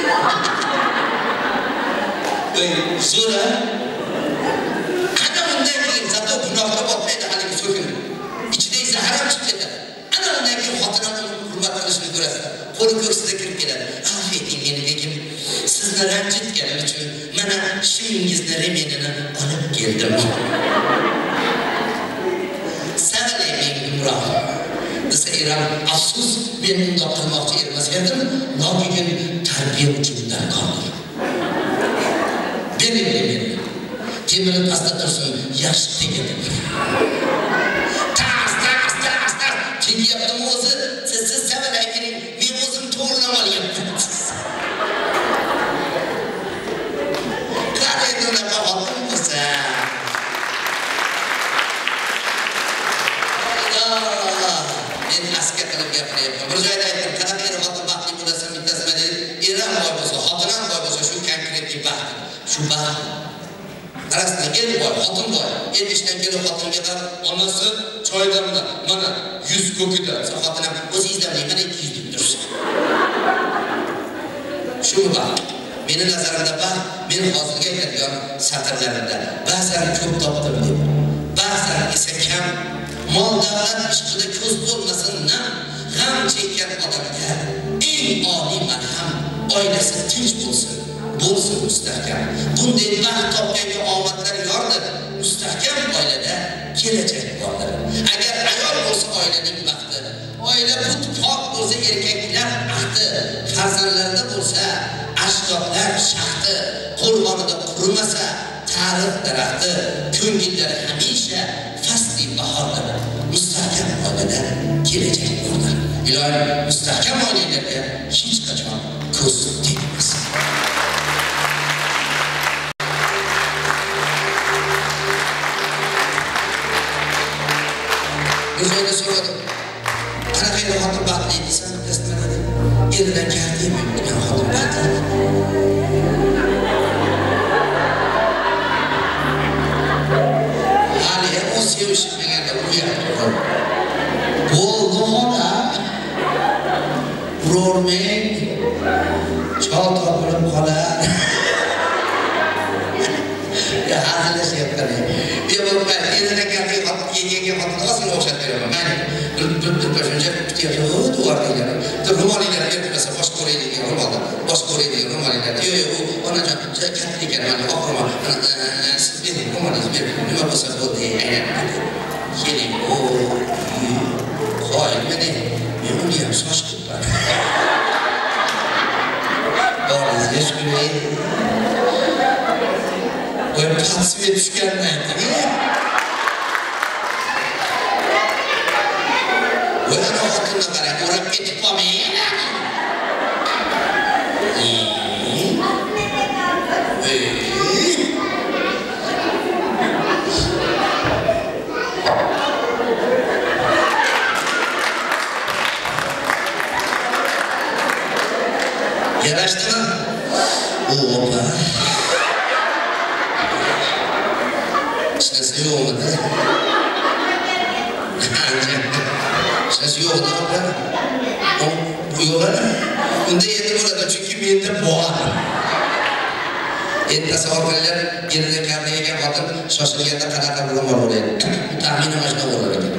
Zo'ra. Ana undan keyin zato gunohga botmaydi haligi so'kin. Ichidagi zahar ham chiqib ketadi. Ana undan keyin xotinlarni hurmat qilishni ko'rasiz. Qo'li ko'ksida kirib keladi. Afeting meni begim. Sizni ranjitganim uchun mana shimingizni remenini olib keldim. Savali men Imron. Desa eram afsus men undoq qilmoqchi emas edim, lekin tarbiya uchun darkordir. Benim. Temirni pastda tursin, yaxshi tegadi. Tas. Tegyaptim o'zi, siz savalay keling, men o'zim to'g'rilab olyapman. Men aska qilib gapiryapman. Bir joyda aytdim, qanaqa er xotin baxtli bo'lasan bittasini dedi. Eram boy bo'lsa, xotinam boy bo'lsa, shu konkretli baxt. Shu baxt. Qarasizlar, er boy, xotin boy. Er ishdan kelib xotinga qarab, onasi choydamda, mana 100 ko'kida. Xotinam o'zingizdan mana 200 deb tursin. Shu baxt. Meni nazarimda baxt, men hozirga aytadigan satrlarimda ba'zan ko'p topdim deb, ba'zan esa kam. Mol davlat ishqida ko'z bo'lmasin, g'am chekkan odamga eng oliy marham, oilasi tinch bo'lsin mustahkam. Bunday baxt topganga omadlar yordir. Mustahkam oilada kelajak bordir. Agar ayol bo'lsa oilaning baxti, oila pok bo'lsa erkaklar ahdi, farzandlarda bo'lsa ashdodlar shaxti, qo'rg'onida qurimasa tarix daraxti, ko'ngillari hamisha fasli bahordir. Mustahkam oilada kelajak bordir. Ilohim mustahkam oilalarga hech qachon ko'z tegmasin. O'zingizga so'radim. Qanaqa edi xotin baxtli desan, tasdiqladi. Eridan kardimi? Men xotin baxtli. Hali ham o sevishib meganda uyatdi. Bo'ldi xola. Urormang. Chol topilib qolar. Ya hazillashyapman. Yo'q, eridan kardi yegan xotin asli o'xshatib beraman. Mayli. Bir shuncha kutyapti, duvardagilar. Ro'molinglar bermasa boshqa ko'raydigan ro'molda. Boshqa ko'raydigan ro'molinglar. Yo'q, onajon, katta ekan, mana oxirma. Siz bering, ro'molingizni bering. Nima bo'lsa bo'ldi, aylanib ketadi. Keling, qo'y, mana men uni ham shoshibman. Boringizga shukr. Qo'y, tasvir tushganini ayting. O'zini xotinni qarang, o'rab ketib qolmaydi. Yarashdimi? Opa. İşte yoğun da. İşte yoğun da. Bu yola. Bunda yedim orada çünkü bir de boğar. Endi tasavvurlar yerine karnıya bakıp şaşırganda qanaqa bilim olur. Tahminim aşna olur ekan.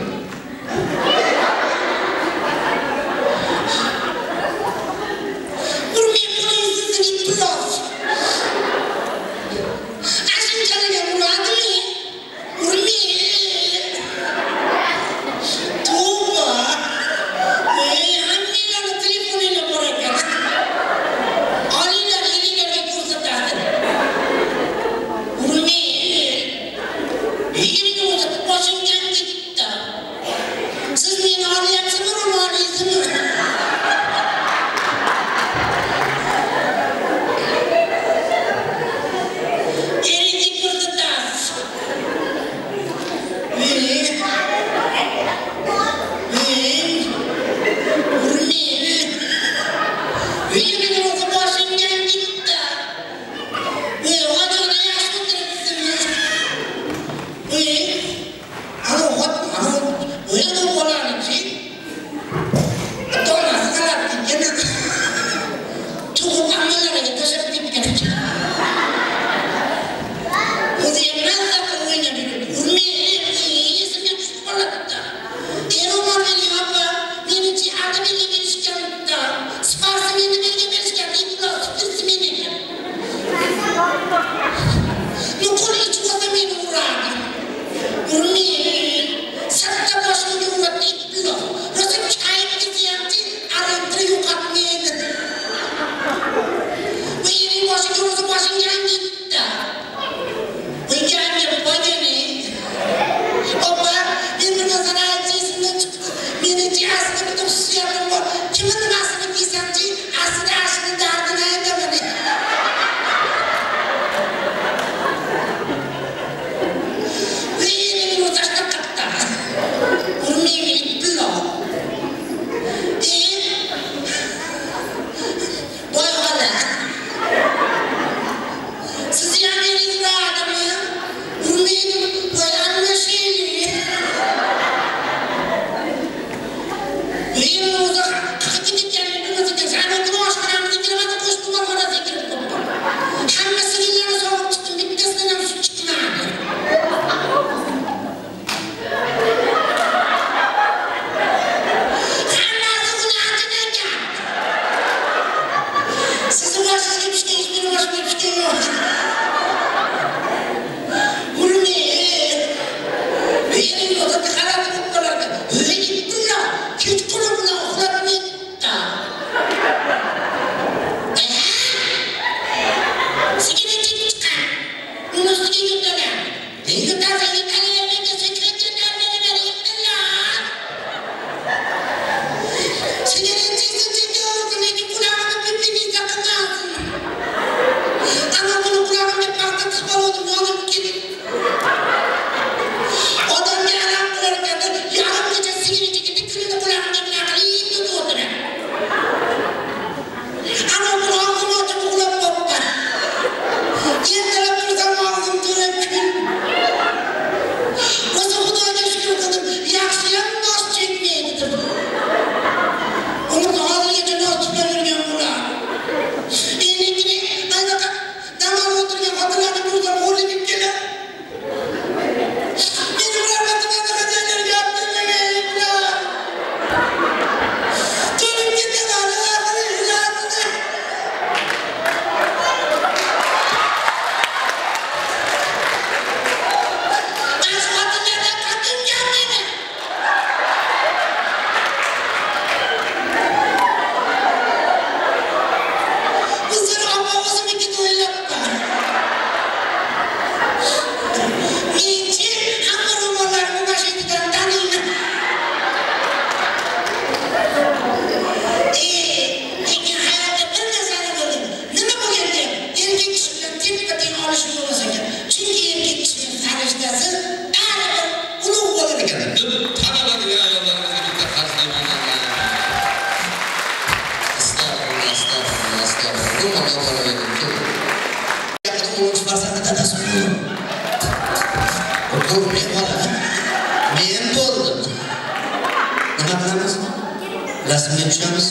Qo'rqmay qoladi. Men bo'ldim. Nima qilamiz? Rasmga tushamiz.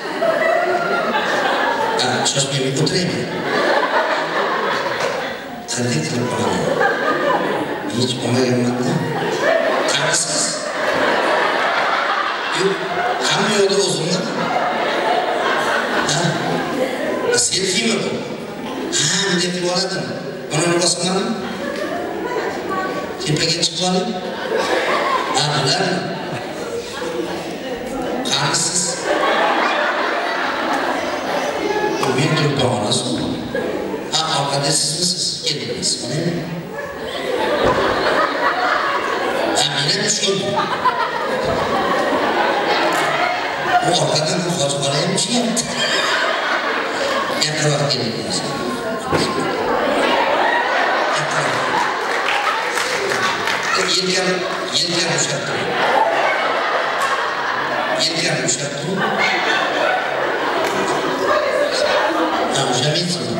Shoshmay o'tiraymi? Qanday qilib qolaman? Hech olmaganman-da. Qarasiz. Hamma yo'lda o'zimni. Selfie mi bu? Bunday qilib oladimi? Buni bosaman. Tepaga chiqib oling. Bularmi? Qarasiz. Men turib qolasiz. Orqada sizmisiz? Kelibsiz. Meni tushundim. Bu orqadan hoji bola ham tushyapti. Yaqinroq kelibsiz. Yelkam ushlab turing. Yelkam ushlab turing. Ushlamaysiz.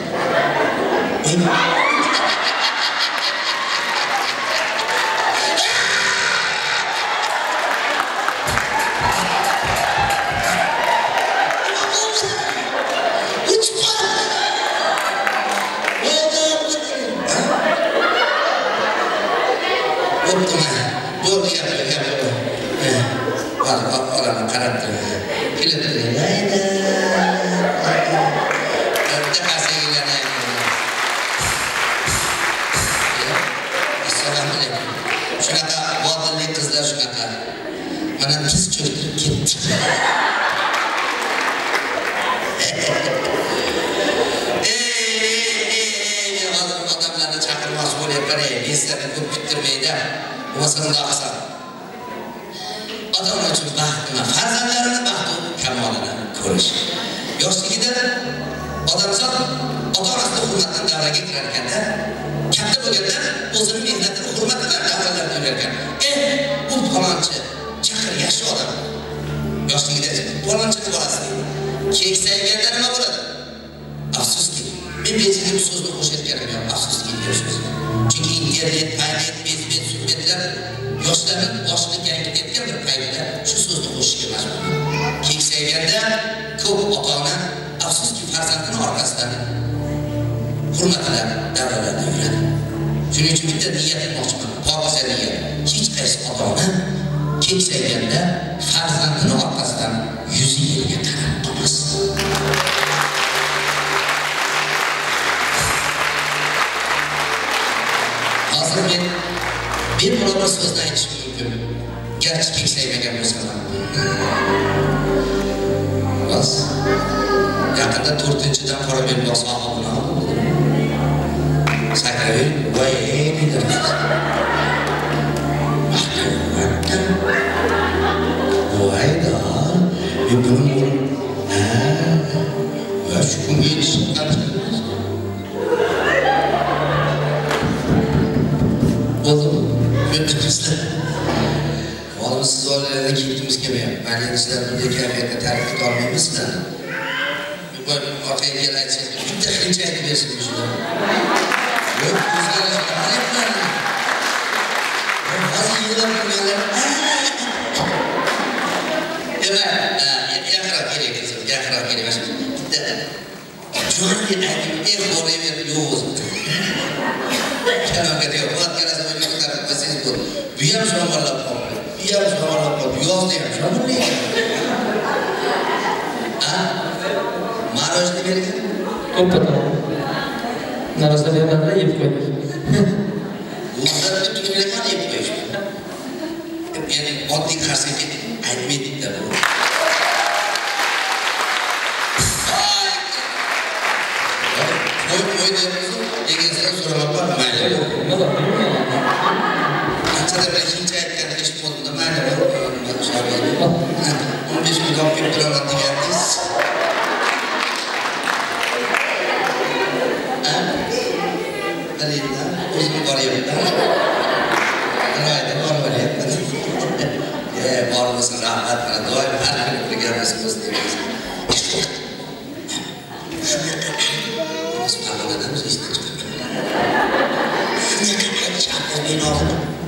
Şuna kadar çakır beni alın.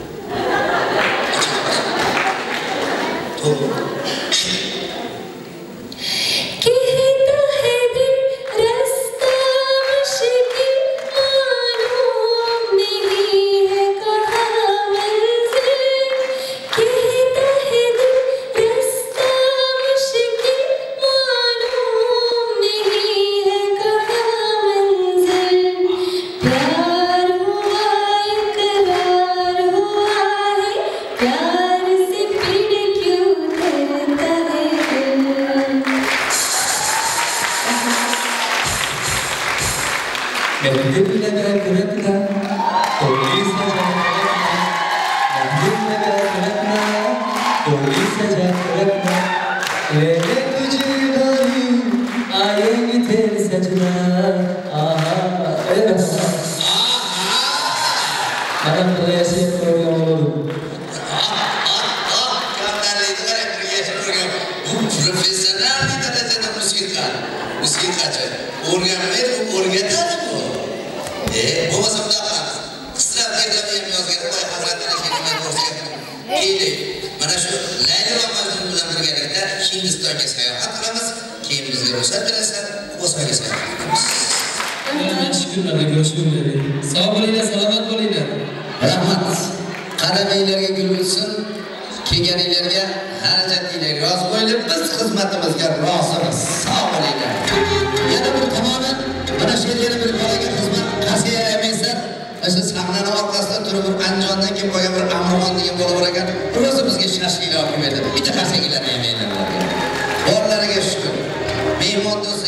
सजा रखना मेरे तुझे गाई आएंगे तेरे सजना आहा Adam kreasi program olur. Profesyonel bir derecede musikacı. Organlar orgetadı mı? Bu masada kısra tekrar yapıyoruz. Bu hazretleri kelime koysak. Kiydi. Bana şu Leyla ve Mecnun bilen birlikte Hindistan'a seyahat kılımız. Kiyimizde ruhsat verirsen Bosna'ya seyahat kılımız. Şükürler, görüşürüz. Sağ olun, selamat olun. Rahmat. Qadaminglarga gul bo'lsin. Kelganinglarga harajatinglar rozi bo'lib, biz xizmatimizga rozimiz. Sog' bo'linglar. Yana bir tomonim mana shu yerda bir bolaga xizmat qasiya emaslar. O'sha sahnani orqasida turib bir Andijondan kelib qolgan bir Amirxon degan bola bor ekan. O'zi bizga shashlik olib berdi. Bitta qasiyalar yemaydilar. Borlariga shukr. Mehmon